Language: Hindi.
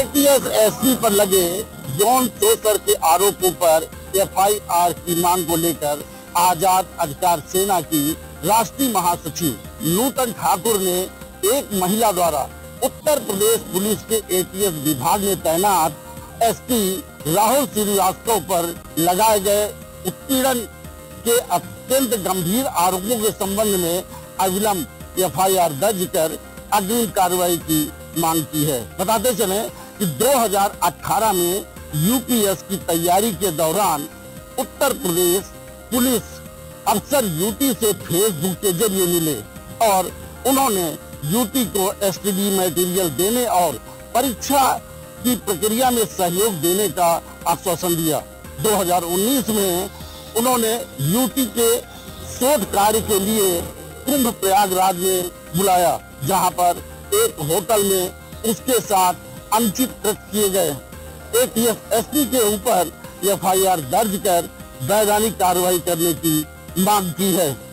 एटीएस एसपी पर लगे यौन शोषण के आरोपों पर एफआईआर की मांग को लेकर आजाद अधिकार सेना की राष्ट्रीय महासचिव नूतन ठाकुर ने एक महिला द्वारा उत्तर प्रदेश पुलिस के एटीएस विभाग में तैनात एसपी राहुल श्रीवास्तव पर लगाए गए उत्पीड़न के अत्यंत गंभीर आरोपों के संबंध में अविलंब एफआईआर दर्ज कर अग्रिम कार्रवाई की मांग की है। बताते चले कि 2018 में यूपीएस की तैयारी के दौरान उत्तर प्रदेश पुलिस अफसर यूटी से फेसबुक के जरिए मिले और उन्होंने यूटी को एसटीडी मटेरियल देने और परीक्षा की प्रक्रिया में सहयोग देने का आश्वासन दिया। 2019 में उन्होंने यूटी के शोध कार्य के लिए कुंभ प्रयागराज में बुलाया, जहां पर एक होटल में उसके साथ अनुचित कृत्य किए गए। एटीएस एसपी के ऊपर एफआईआर दर्ज कर वैधानिक कार्रवाई करने की मांग की है।